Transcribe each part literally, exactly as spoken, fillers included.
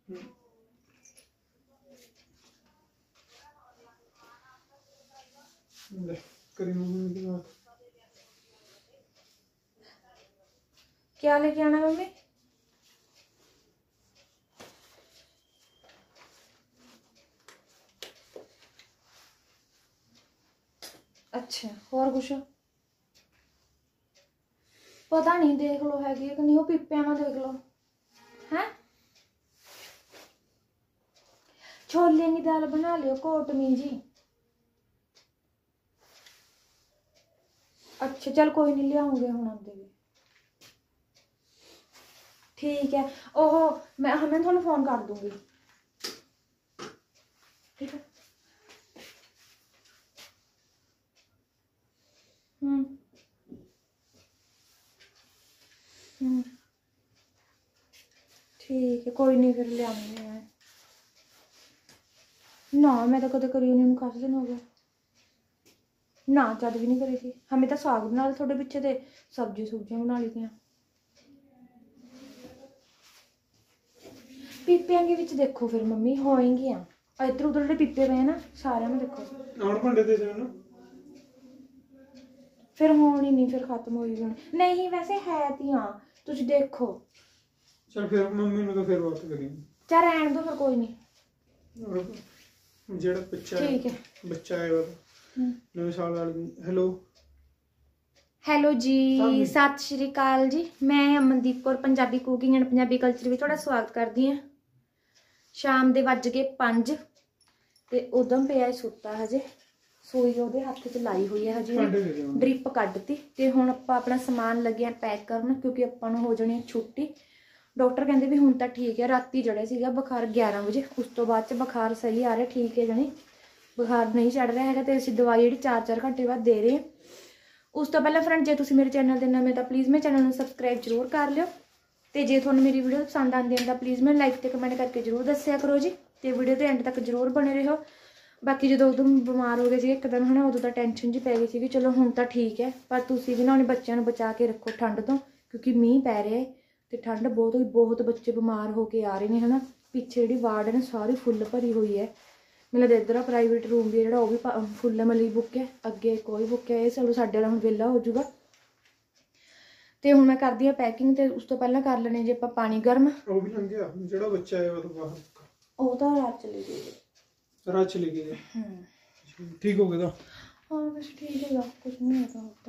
क्या लेके आना मम्मी? अच्छा और कुछ पता नहीं, देख लो है कि नहीं, वो पीपे में देख लो हैं। छोले की दाल बना लियो कोटमी जी। अच्छा चल कोई नहीं, ले आऊंगे हम आते भी। ठीक है ओहो, मैं हमें थोड़ा फोन कर दूंगी। ठीक है। हम्म हम्म ठीक है कोई नहीं, फिर ले आऊंगी मैं। ना मैं तो कदे करी नहीं, काफी दिन हो गए ना, जद भी नहीं करी थी। हमें तो साग बना लिया थोड़े पिछे, ते सब्जी सुब्जियां बना ली थी। पीपियां के विच देखो फिर मम्मी होएंगी, इधर उधर जो पीपे पे ना सारे में देखो और भांडे दे देना, फिर होनी नहीं, फिर खत्म हो गई नहीं। वैसे है तियां तुझ देखो। चल फिर मम्मी ने तो फिर बात करी, चल रहन दो फिर कोई नहीं। जेड़ा बच्चा ठीक है, बच्चा है वो नवे साल वाली। हेलो हेलो जी, सत श्री अकाल जी। मैं Amandeep Kaur Punjabi cooking and Punjabi culture में थोड़ा स्वागत करती हाँ। शाम के वज गए पंज ते उदम पे सुता हजे, सूई ਉਹਦੇ हत्थ च लाई हुई है हजे, ड्रिप कड्डती ते हुण आपां अपना समान लगे पैक करन क्योंकि आपां नूं हो जानी छुट्टी। डॉक्टर कहते भी हुण तां ठीक है, राती जड़े सीगा बुखार ग्यारह बजे, उस तो बाद च बुखार सही आ रहा, ठीक है जानी बुखार नहीं चढ़ रहा है। तो असीं दवाई जिहड़ी चार चार घंटे बाद दे रहे हैं। उस तो पहले फ्रेंड जे तुसीं मेरे चैनल ते नवें तां प्लीज़ मेरे चैनल नूं सबसक्राइब जरूर कर लिओ, तो जे तुहानूं मेरी वीडियो पसंद आती है तो प्लीज़ मैं लाइक ते कमेंट करके जरूर दस्सिया करो जी, तो वीडियो के एंड तक जरूर बने रहो। बाकी जो उदों बीमार हो गए थे एकदम है ना, उदों तो टेंशन जी पै गई थी, चलो हुण तां ठीक है, पर तुसीं भी ना अपने बच्चों को बचा के रखो ठंड तो, क्योंकि मींह पै रहा है तो ठंड बहुत हुई, बहुत बच्चे बीमार होकर आ रहे हैं है ना। पिछे जी वार्ड है ना सारी फुल भरी हुई है, मतलब इधर प्राइवेट रूम भी जो भी फुल मतलब बुक है, अगे कोई बुक है, चलो साढ़े वाला हम वेला हो जाऊगा। तो हुण मैं करदी हां पैकिंग, तो उस तो पहले कर लैने जी आपां पानी गर्म। वो भी लंघ गया जेड़ा बच्चा है वो बाहर, वो तो रात चली गई, रात चली गई है। ठीक हो गया? हाँ बस ठीक है, कुछ नहीं होता होता।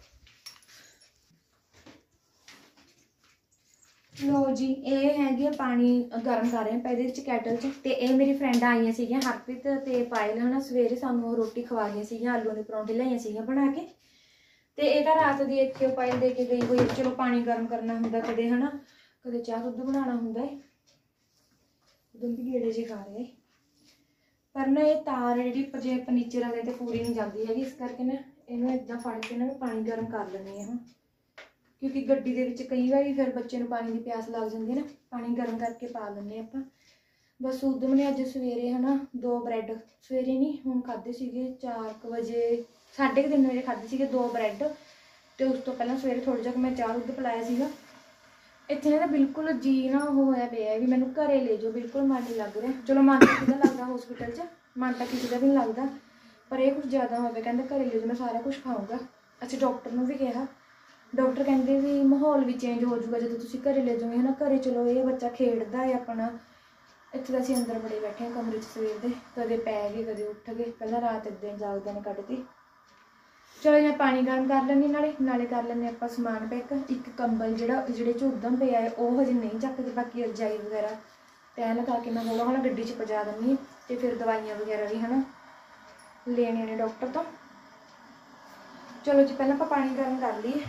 लो जी ये है पानी गर्म कर रहे हैं पहले कैटल च, ते ये मेरी फ्रेंड आईयां सीगियां हरप्रीत ते पायल है ना, सवेरे सानू रोटी खवाइयां सीगियां, आलू के परौंठे लियाइयां सीगियां बना के, ते ये तां रात दी इत्थे पायल दे के गई हुई। चलो पानी गर्म करना हुंदा कदे है ना, कदे चाह दुद्ध बनाना हुंदा है, उदों भी गेड़े जे खा रहे। पर ना ये तार जी जे नीचे रखते तो पूरी नहीं जाती है, इस करके ना इन्हूं इदां फड़ के ना पानी गर्म कर लैनी है, क्योंकि गड्डी दे विच कई बार फिर बच्चे नूं पानी की प्यास लग जाती है ना, पानी गर्म करके पा लैंदे आपां। बस उदम ने अज सवेरे है ना दो ब्रैड, सवेरे नहीं हुण खाधे सीगे चार क बजे, साढ़े क तीन बजे खाधे सीगे दो ब्रैड, तो उस तो पहले सवेरे थोड़ा जिहा मैं चाह दुद्ध पिलाया सीगा। इत्थे ना बिल्कुल जी ना होया पिया भी मैनूं घरे ले जाओ, बिल्कुल मन नहीं लग रहा। चलो मन तो किदा लगदा हॉस्पिटल च, मन तो किसी का भी नहीं लगता, पर यह कुछ ज़्यादा हो गया, कहते घरे ले जाओ मैं सारा कुछ खाऊंगा। अच्छा डॉक्टर ने भी कहा, डॉक्टर कहते भी माहौल भी चेंज हो जाऊगा जो तुम घरे ले जाओगे है ना, घरे चलो ये बच्चा खेडता है अपना, इत्थे तो असीं अंदर बड़े बैठे हैं कमरे सवेर दे, कदे पै गए कदे उठ गए, पहला रात इदां जागदे ने कड्ढती। चलो मैं पानी गर्म कर लैनी, नाले नाले कर लैने आपां समान पैक। एक कंबल जिहड़ा जिहड़े च उधम पिया है वो हजे नहीं चकदे, बाकी रजाई वगैरह तैह लगा के मैं हौला हौला गड्डी च पजा दिंदी, तो फिर दवाइयां वगैरह भी है ना लेने ने डॉक्टर तो। चलो जी पहले आपां पानी गर्म कर लीए।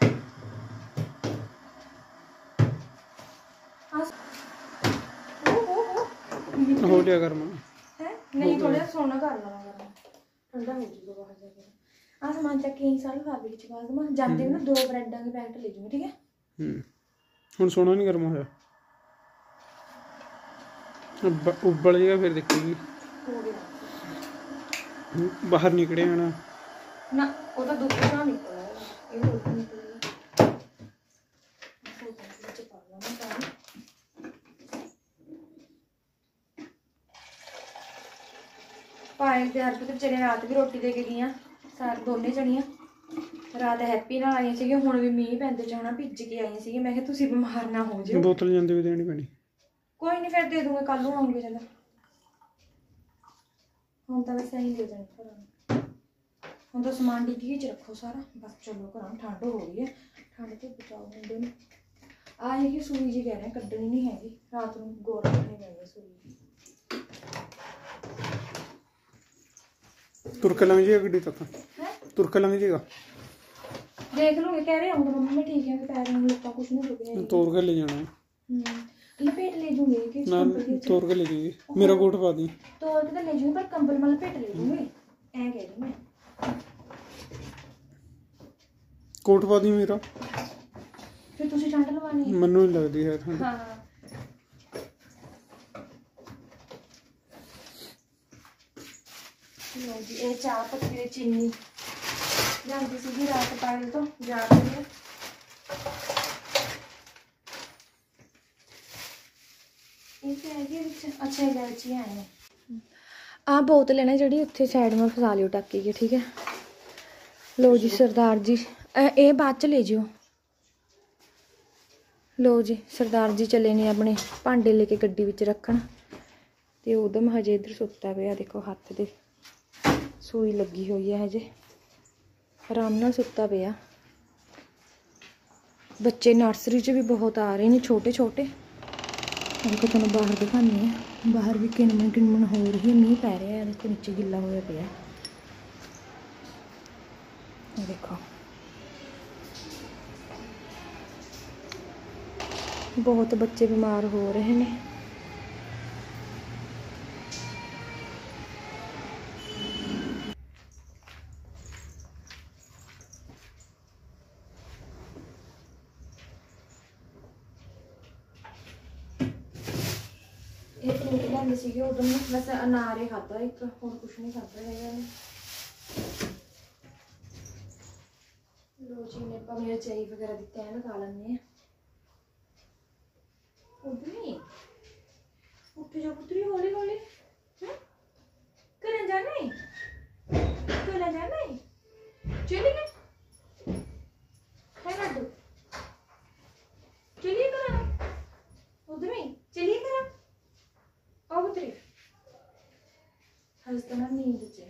हो गया गर्म है नहीं, थोड़ा सोना कर लवां गर्म, ठंडा हो जाएगा बाहर जाके। आ समान चक के सारे लिफाफे च पा दूँ, जाते ना दो ब्रैडां के पैकेट ले जाऊँ, ठीक है। हुण सोना नहीं गर्म होया, उबल जाएगा फिर देखेगी बाहर निकले ना ना, वो तो दुध ना निकला है, ये दुध निकलेगा। पाए त्यार तो बेचारे रात भी रोटी दे के गई सारे दोने जनियां रात हैप्पी नाल आई सी हुण भी मींह पैंदे च हना भिज के आई सी मैं तुसीं बीमार ना हो जाओ बोतल जांदे भी देनी पैनी कोई नहीं फिर दे दूंगा कल नूं आऊंगी चल हुण तां वैसे ही दे देनी घर हुण तां समान डिग्गी च रखो सारा बस चलो घर ठंड हो गई है ठंड तो बचाओ मुंडे नूं आए कि सूई जी कह रहे हैं कड्डनी नहीं हैगी रात नूं गोरा करनी पैनी सूई तुर के लंघ जाएगा गड्डी तक तुर के लंघ जाएगा देख लूंगी कह रहे होंगे मम्मी में ठीक है कि पैर में लुक्का कुछ नहीं रुके तोड़ के ले जाना है लपेट ले जूंगी कि ना तोड़ के ले जाएगी मेरा कोट पा दी तोड़ के तो ले जूंगी पर कंबल में लपेट ले जूंगी ऐ कह रही मैं कोट पा दी मेरा फिर तुसी ठंड लवानी है मन्नू ही लगदी है ठंड हां लो जी ये चाय पत्ती ते चीनी ਜਾਂਦੀ ਸੀਗੀ ਰਾਤ ਪਾਇਲ ਤੋਂ ਜਾ ਕੇ ਇਹ ਤੇ ਹੈਗੀ ਵਿੱਚ ਅੱਛਾ ਇਲਾਇਚੀਆਂ ਆਏ ਆ ਬੋਤਲ ਹੈ ਨਾ ਜਿਹੜੀ ਉੱਥੇ ਸਾਈਡ में ਫਸਾ ਲਿਓ ਟੱਕੀ ਕੇ ਠੀਕ ਹੈ ਲੋ ਜੀ ਸਰਦਾਰ ਜੀ ਇਹ ਬਾਅਦ ਚ ਲੈ ਜਿਓ ਲੋ ਜੀ ਸਰਦਾਰ ਜੀ ਚਲੇ ਨੇ ਆਪਣੇ ਭਾਂਡੇ ਲੈ ਕੇ ਗੱਡੀ ਵਿੱਚ ਰੱਖਣ ਤੇ ਉਦਮ ਹਜੇ ਇਧਰ ਸੁੱਤਾ ਪਿਆ ਦੇਖੋ ਹੱਥ ਦੇ ਸੂਈ ਲੱਗੀ ਹੋਈ ਹੈ ਹਜੇ आराम नाल सुत्ता पिया बच्चे नर्सरी च भी बहुत आ रहे हैं छोटे छोटे देखो तुहानूं बाहर दिखानी है बाहर भी किनमन किनमन हो रही है मींह पै रहा है देखो नीचे गिला होया पिया देखो बहुत बच्चे बीमार हो रहे हैं उदम बस अनार ही खाता एक और कुछ नहीं खाता है लो जी ने मेरा चाय वगैरह दिता है ना खा लेंगे उधरी उठ जा पुत्री हौली हौली घर जाना है घर जाना है चलिए है लड्डू चलिए घर उधरी चलिए घर अब उतरी हज तो ना नींद च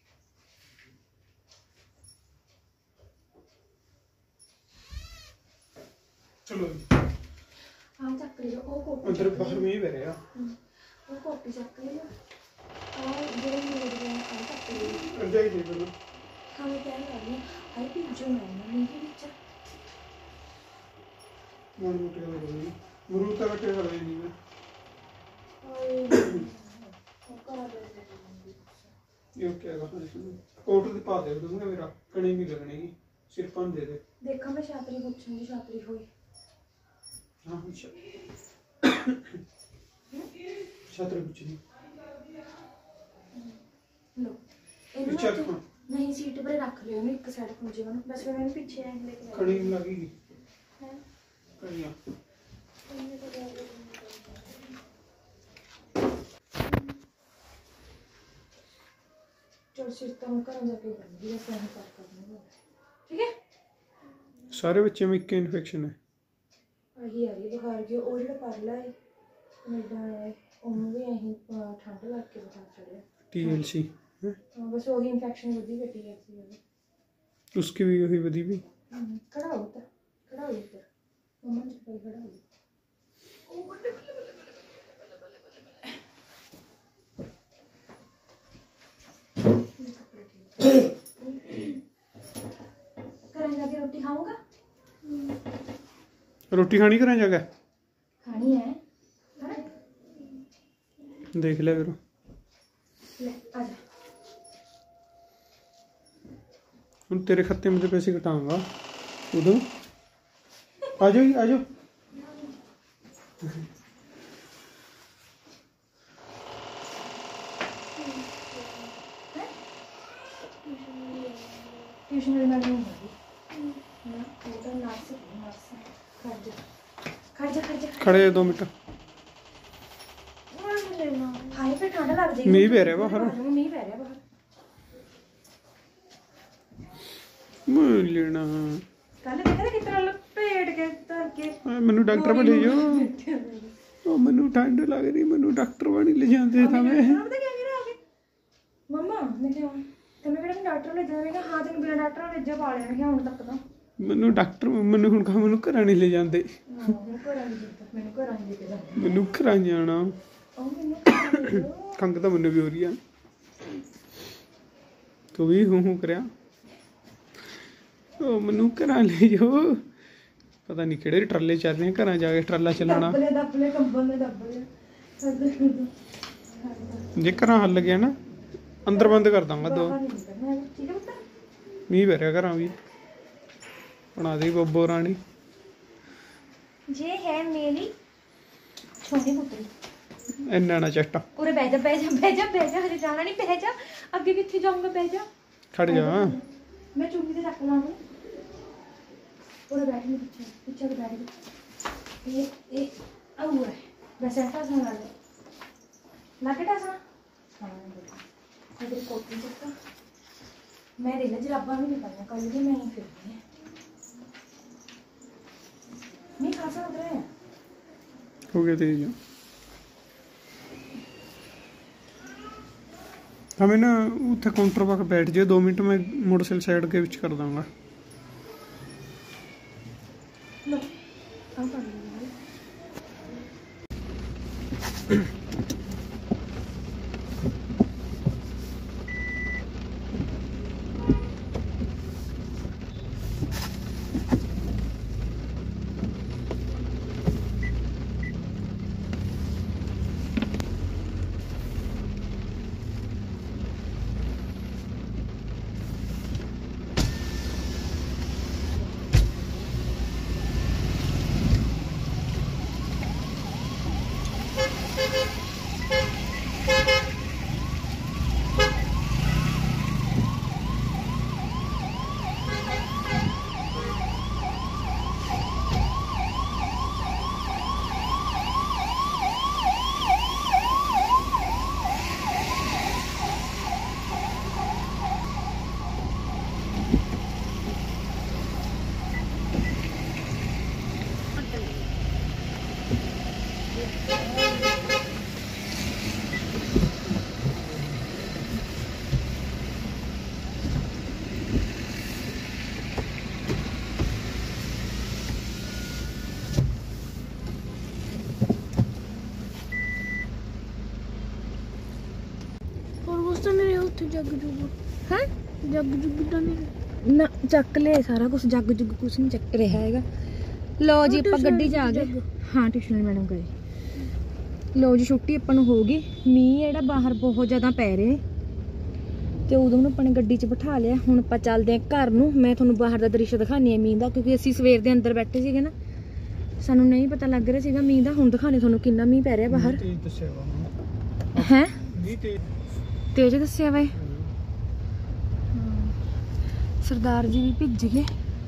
चलो हां चक ले ओ कोटी अंदर बाहर में ही बह रहा ओ कोटी चक ले और जो नींद गया आ चक ले अंदर ही दे दो हां मैं क्या कर रही आई भी जो मैं नींद विच मन मुटे लग रही मुरू तक के कर रही नहीं ये क्या करना है कोट दे पा दे दूंगा मेरा कणी भी लगने की सिर पन दे दे देखा मैं छात्री पूछूंगी छात्री हुई हां अच्छा छात्री पूछनी लो इन्हें नहीं सीट पर रख लियो मैं एक साइड पूछे बनो बस मैं पीछे ऐ लेके कणी लगेगी हैं कणियां चल सिर तो मैं घर जाके करूंगी बस यहां पर करना ठीक है सारे बच्चे में एक इन्फेक्शन है आही आ रही बुखार की और जेड़ा परला है कनेडा है ओनू भी यही ठंड लग के बुखार चढ़या टीएलसी है बस वही इन्फेक्शन वधी गई टीएलसी उसकी भी वही वधी भी खड़ा हो तो खड़ा हो इधर मम्मा जी पर खड़ा हो ओ बल्ले बल्ले बल्ले करें जाके रोटी खाऊंगा रोटी खानी करें जाके खानी है देख ले फिर ले आजा हम तेरे खाते में तो पैसे कटाऊंगा उधर आ जाओ आ जाओ ट्यूशन में मैडम होगी ना वो तो नर्स नर्स खड़ जा खड़ जा खड़ जा खड़े दो मिनट ਹਾਏ ਫਿਰ ਠੰਡ ਲੱਗ ਜਾਏਗੀ। ਮੀਂਹ ਪੈ ਰਿਹਾ ਬਾਹਰ। ਮੀਂਹ ਪੈ ਰਿਹਾ ਬਾਹਰ। ਮੈਂ ਲੈਣਾ ਕੱਲ ਦੇਖਿਆ ਕਿਤਨਾ ਲਪੇਟ ਕੇ ਧਰ ਕੇ। ਮੈਨੂੰ ਡਾਕਟਰ ਕੋਲ ਲੈ ਜਾਓ। ਉਹ ਮੈਨੂੰ ਠੰਡ ਲੱਗ ਰਹੀ, ਮੈਨੂੰ ਡਾਕਟਰ ਵਾਲੀ ਲੈ ਜਾਂਦੇ ਤਾਂ ਮੈਂ। ਮੰਮਾ ਮੈਂ ਕਿਹਾ ਤੈਨੂੰ ਕਿਹੜਾ ਡਾਕਟਰ ਲੈ ਜਾਣਾ? ਮੈਂ ਕਿਹਾ ਹਾਂ ਤੈਨੂੰ ਬਿਨਾਂ ਡਾਕਟਰ ਲੈ ਜਾ ਪਾ ਲਿਆ। ਮੈਂ ਕਿਹਾ ਹੁਣ ਤੱਕ ਤਾਂ ਮੈਨੂੰ ਡਾਕਟਰ ਮੈਨੂੰ ਹੁਣ ਕਹਾਂ ਮੈਨੂੰ ਘਰਾਂ ਨਹੀਂ ਲੈ ਜਾਂਦੇ। ਮੈਨੂੰ ਘਰਾਂ ਨਹੀਂ ਮੈਨੂੰ ਘਰਾਂ ਨਹੀਂ ਲੈ ਕੇ ਜਾਂਦੇ। ਮੈਨੂੰ ਘਰਾਂ ਜਾਣਾ। ਉਹ ਮੈਨੂੰ ਖੰਗ ਤਾਂ ਮੈਨੂੰ ਵੀ ਹੋ ਰਹੀ ਆ। ਤੂੰ ਵੀ ਹੂੰ ਹੂੰ ਕਰਿਆ। ਉਹ ਮੈਨੂੰ ਘਰਾਂ ਲੈ ਜਾਓ। ਪਤਾ ਨਹੀਂ ਕਿਹੜੇ ਟਰਾਲੇ ਚੱਲ ਰਹੇ ਘਰਾਂ ਜਾ ਕੇ ਟਰਾਲਾ ਚਲਾਉਣਾ। ਦੱਬਲੇ ਦੱਬਲੇ ਕੰਬਲ ਨੇ ਦੱਬਲੇ। ਜੇ ਘਰਾਂ ਹੱਲ ਗਿਆ ਨਾ ਅੰਦਰ ਬੰਦ ਕਰ ਦਾਂਗਾ ਦੋ। ਠੀਕ ਹੈ ਪੁੱਤ। ਮੀਂਹ ਪੈ ਰਿਹਾ ਘਰਾਂ ਵੀ। ਬਣਾ ਦੇ ਬੱਬੋ ਰਾਣੀ। ये है मेरी छोटी पुत्री। ਇੰਨਾ ਨਾ ਚੱਟਾ। उरे बह जा बह जा बह जा बह जा। हजे जाना नहीं, बह जा। आगे किथे जाऊंगा? बह जा। खड़ जा। मैं चुन्नी से रख लाऊंगी। उरे बैठ नहीं पीछे पीछे के बैठ। ये ये अब हुआ है बस ऐसा सा लगा ले लगेटा सा। हां तेरी कोटी चक्का मैं दे ले जराबा भी नहीं पाया कल भी मैं ही फिरनी है। मैं खासा उधर है हो गया तेरी। हमें ना उत्थे काउंटर पर बैठ जाए दो मिनट में मोटरसाइकिल साइड के विच कर दूंगा। लो अब कर लो। जग जुग है जग जुग तो नहीं ना चक ले सारा कुछ जग जुग कुछ नहीं चक रहा है। लो जी आप गड्डी च आ गए। हाँ ट्यूशन मैडम गए। लो जी छुट्टी अपन हो गई। मीह जो बाहर बहुत ज़्यादा पै रहे तो उदों अपने गड्डी च बिठा लिया। हुण आपां चलदे हैं घर नूं। मैं तुहानूं बाहर का दृश्य दिखानी है मीह का क्योंकि असीं सवेर दे अंदर बैठे सीगे ना सानूं नहीं पता लग रहा सीगा मीह का। हुण दिखाने तुहानूं किन्ना मीह पै रहा बाहर है। तेज दस्सिया वा सरदार जी भी भिज गए।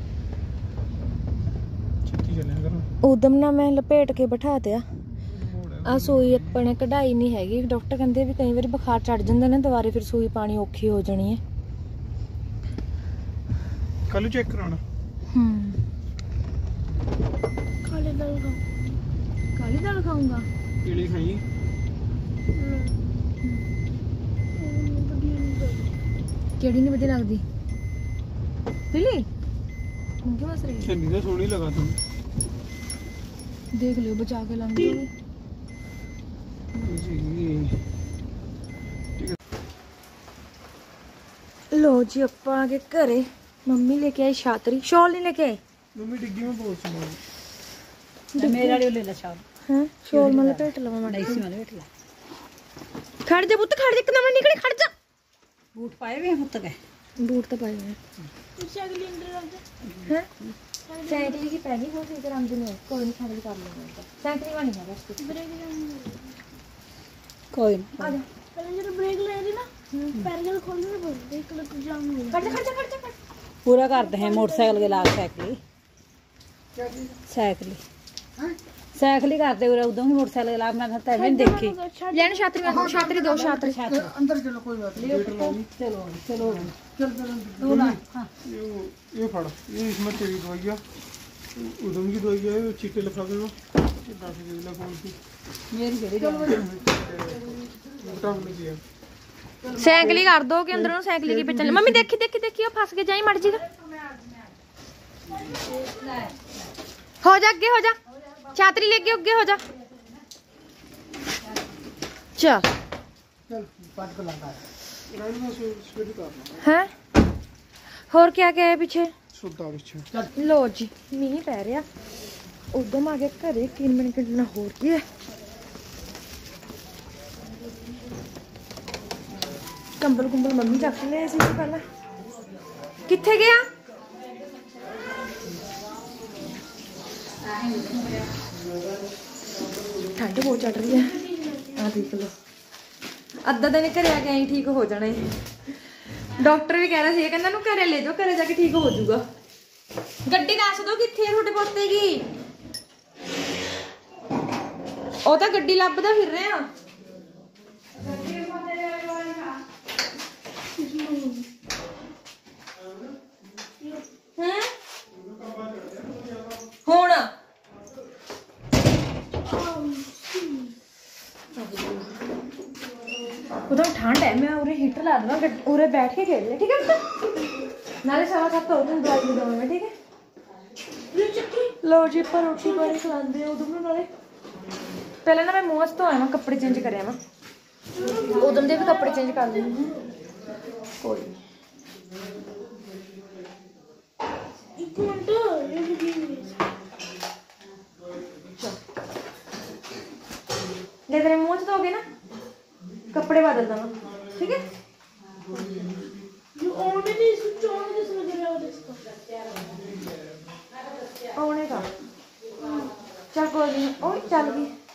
उदम ना मैं लपेट के बिठा दिया। आ सूई अपने कढ़ाई नहीं हैगी। डॉक्टर कहते भी कई बार बुखार चढ़ जाता ना दोबारे फिर सूई पानी औखी हो जानी है। कल चेक कराना। हम्म काली दाल खाऊं। काली दाल खाऊंगा। पीली खाई। केड़ी नहीं बढ़िया लगदी पीली क्यों हंस रही है? चन्नी तो सोहनी लगा तुम देख लियो बचा के लाऊंगी। लो जी आप आगे घरे। मम्मी लेके आई छातरी। शॉल नहीं लेके आई मम्मी डिग्गी में बहुत सामान मेरा ले ले शॉल। हैं शॉल में लपेट लवा मैं इसी में लपेट ला। खड़ जा पुੱਤ खड़ जा एकदम निकल खड़ जा। बूट पाए हुए हैं पुੱਤ के बूट तो पाए हुए हैं। हैं साइकिल की पैगी हो इधर हम दिन कोई नहीं खाली कर लेंगे। साइकिल वाली है बस ब्रेक कोई आ जा पहले जरा ब्रेक ले ली ना पैर जरा खोलने बोल देख लो तो जाम हो खड़ जा खड़ जा खड़ जा पूरा करते हैं मोटरसाइकिल के लाल साइकिल साइकिल साइकिल ही करते हुए उदों ही मोटरसाइकिल ला मैं था मैं देखी लेने छात्री में छात्री दो छात्री अंदर चलो कोई बात नहीं चलो चलो चल चल दो ला हाँ ये ये फड़ ये इसमें तेरी दवाई है उदम की दवाई है चीटे लिफाफे में ये दस के ला कौन सी मेरी केड़ी बता मुझे किया साइकिल ही कर दो कि अंदरों साइकिल की पे चल मम्मी देखी देखी देखी ओ फंस के जाई मर जी हो जा आगे हो जा छात्री लेके आगे हो जा चल चल पाट को लगा राइट में स्पीड करना है और क्या क्या है पीछे सुद्धा पीछे लो जी मीह पै रहा उदम आ गए घरे तीन मिनट ना होर की है कंबल कुंबल मम्मी चक ले सी पहला किथे गया ठंड बहुत चढ़ रही है आ देख लो अद्धा दिन घरे आके आई ठीक हो जाना है डॉक्टर भी कह रहा ਸੀ ਕਹਿੰਦਾ ਨੂੰ ਘਰੇ ਲੈ ਜਾਓ ਘਰੇ ਜਾ ਕੇ ਠੀਕ ਹੋ ਜਾਊਗਾ ਗੱਡੀ ਦੱਸ ਦਿਓ ਕਿੱਥੇ ਤੁਹਾਡੇ ਪੋਤੇ ਕੀ ਉਹ ਤਾਂ ਗੱਡੀ ਲੱਭਦਾ ਫਿਰ ਰਹੇ ਆ हैं ਹੁਣ उधर ठंड है मैं उरे हीटर ला दूंगा उरे बैठ के खेल ले ठीक है नाले सवा सात हो तुम दवाई दे मैं ठीक है लो जी पर रोटी पानी खिलाते हैं उधर नाले पहले ना मैं मुंह तो आया कपड़े चेंज करे मैं उधर दे भी कपड़े चेंज कर लूंगी कोई एक मिनट ले तेरे मुंह तो हो गए ना कपड़े बदल दूंगा ठीक है का चल कोई नहीं ओ चल गई